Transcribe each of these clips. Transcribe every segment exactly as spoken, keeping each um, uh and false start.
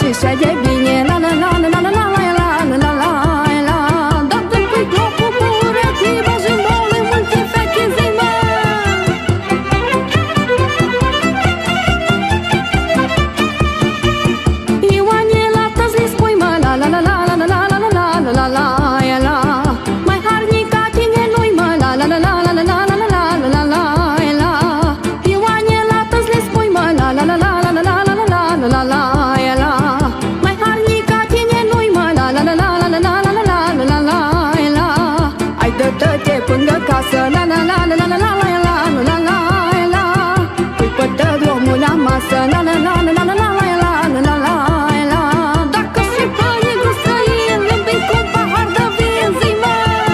și să e bine. La la la la la la la la la la la la. Dacă pui glopul cu urechi, bagi în bole multe fete zi, mă. Ioanela, tăți li spui, mă, la la la la la la la la la la la la la. Mai harnica tine nu-i, mă, la la la la la la la la la la la la. Ioanela, tăți li spui, mă, la la la la la la la la la la la la. Mai harnica tine nu-i, mă, la la la la la la la la la la la la. Ai dă-te până casă, la la la la la la la la la la la. Pui pătă drumul la masă, la la la la la la la la la la la. Dacă și păi cu străin, îmi vin cu un pahar de vin, zi, mă.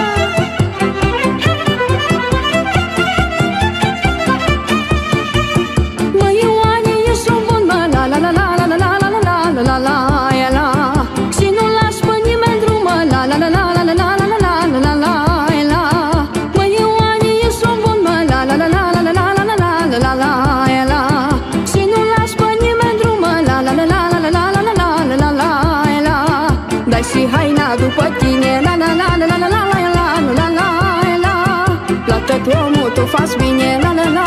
Mă, Ioane, ești un bun, mă, la la la la la la la la la la la la la. Și nu lași pe nimeni drum, mă, la la la la la la la la la la la la. Mă, Ioane, ești un bun, mă, la la la la la la la la la la la la. Și nu lași pe nimeni drum, mă, la la la la la la la la la la la la. Dai și haina după tine, la la la la la la la la la la la la. La tot omul tu faci bine, la la la